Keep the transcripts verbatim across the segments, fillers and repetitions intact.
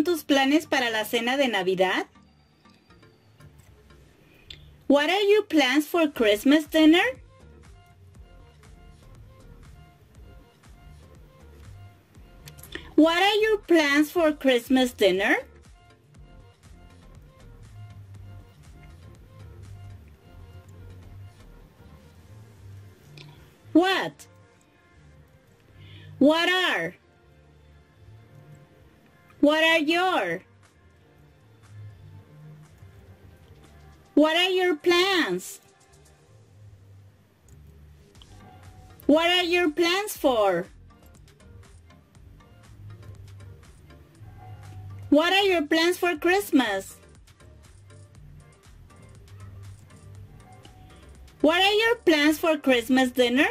tus planes para la cena de Navidad? What are your plans for Christmas dinner? What are your plans for Christmas dinner? What? What are? What are your? What are your plans? What are your plans for? What are your plans for Christmas? What are your plans for Christmas dinner?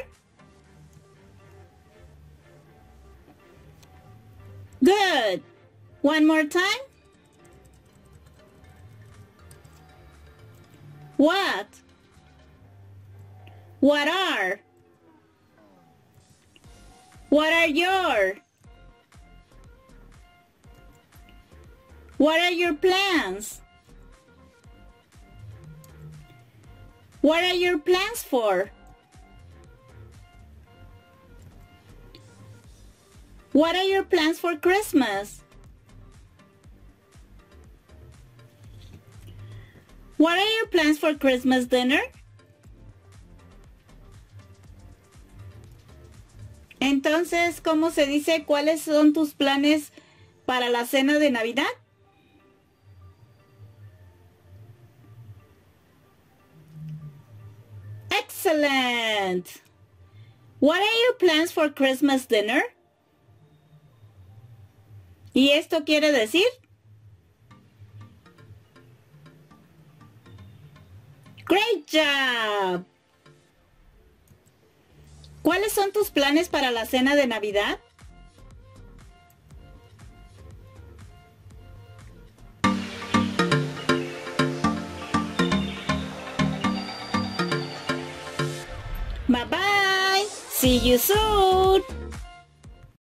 Good. One more time. What? What are? What are your? What are your plans? What are your plans for? What are your plans for Christmas? What are your plans for Christmas dinner? Entonces, ¿cómo se dice cuáles son tus planes para la cena de Navidad? Excellent. What are your plans for Christmas dinner? ¿Y esto quiere decir? Great job. ¿Cuáles son tus planes para la cena de Navidad? Bye bye. See you soon.